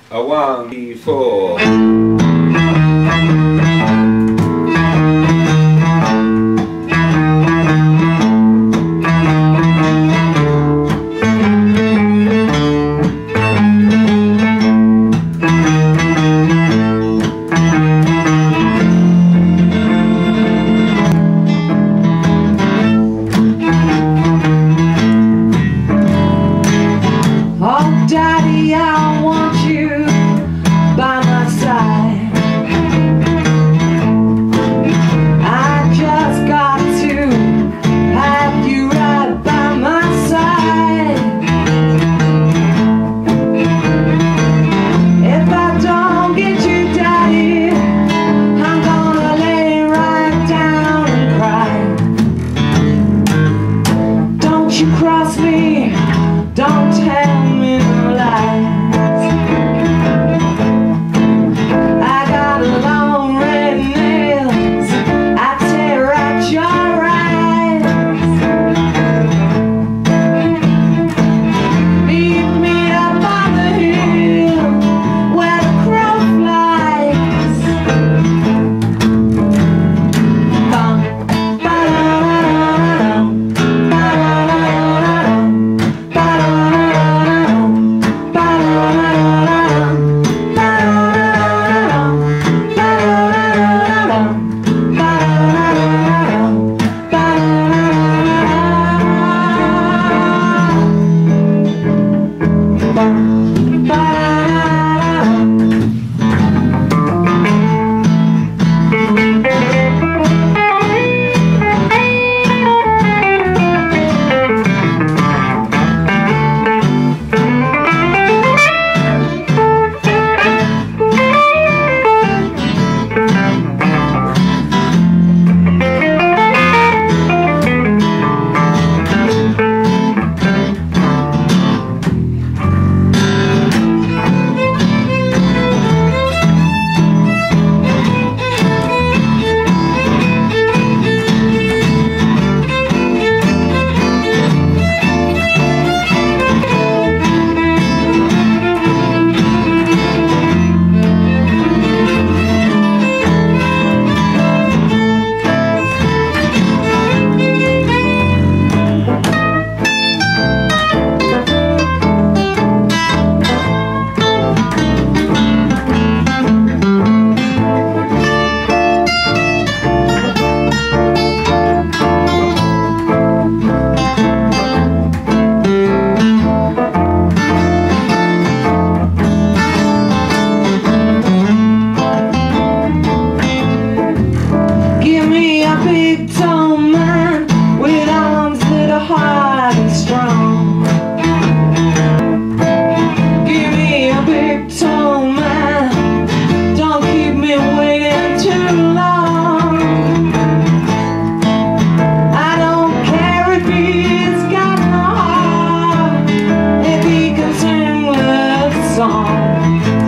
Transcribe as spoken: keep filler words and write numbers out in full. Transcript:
A one, three, four. Oh, Daddy, I want you by my side. I just got to have you right by my side. If I don't get you, Daddy, I'm gonna lay right down and cry. Don't you cross me, don't tell me no lies. I got long red nails, I tear out your eyes. Meet me up on the hill where the crow flies. Bum, ba-da-da-da-dum, ba-da-da-da-dum, ba-da-da-da-dum, ba-da-da-da-dum, ba-da-da-da-dum, ba-da-da-da-dum, ba-da-da-da-dum, ba-da-da-da-dum, ba-da-da-da-dum. Give me a big tall man with arms that are hard and strong. Give me a big tall man, don't keep me waiting too long. I don't care if he's got no heart, if he can sing with a song.